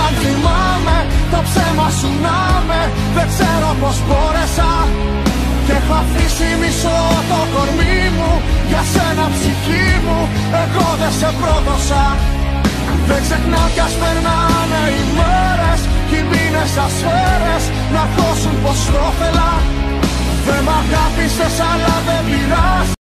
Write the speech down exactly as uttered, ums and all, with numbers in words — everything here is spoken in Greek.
αν θυμάμαι το ψέμα σου να με. Δεν ξέρω πως μπόρεσα και έχω αφήσει μισό το κορμί μου. Για σένα ψυχή μου εγώ δεν σε πρόδωσα. Δεν ξεχνάω κι ας περνάνε οι μέρες κι οι μήνες ασφαίρες να ακούσουν πως το θέλα. Δεν μ' αγάπησες αλλά δεν πειράζει.